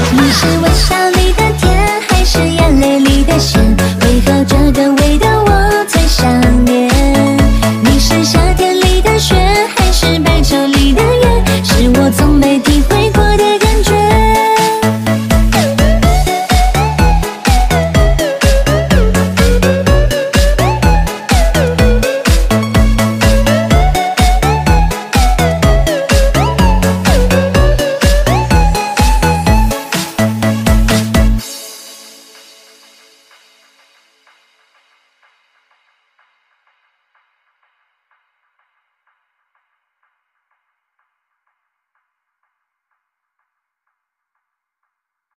你是微笑里的甜，还是眼泪里的咸？为何这个味道我最想念？你是夏天里的雪，还是白昼里的夜？是我从没。